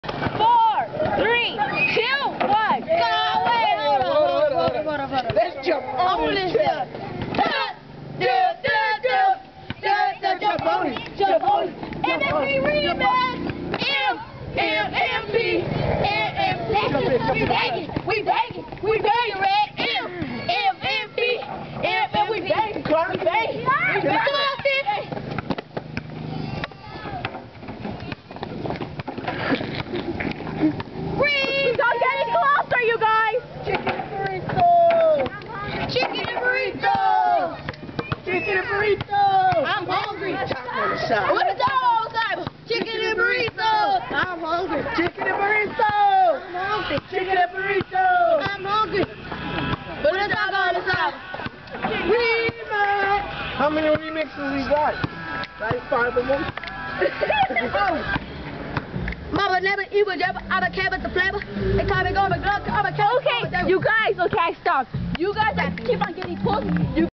4, 3, 2, 1. Go away. Hold on. Let's jump on this hill. Jump on it. Jump on it. MMP remix. MMP. We begging, Red. MMP. We begging. Clark, We begging. Breathe! Don't get any closer, you guys! Chicken and burrito. Chicken and burrito! Chicken and burrito. I'm hungry. Top on the side. What is that all time? Chicken and burrito! I'm hungry. Chicken and burrito. I'm hungry. Chicken and burrito. I'm hungry. What is that on the side? Remix. How many remixes we got? Like 5 of them. Mama never eat with never I'm a cat with the flavor. They call me go to glove, I'm a cat. Okay, you guys, stop. You guys that keep on getting pulled, you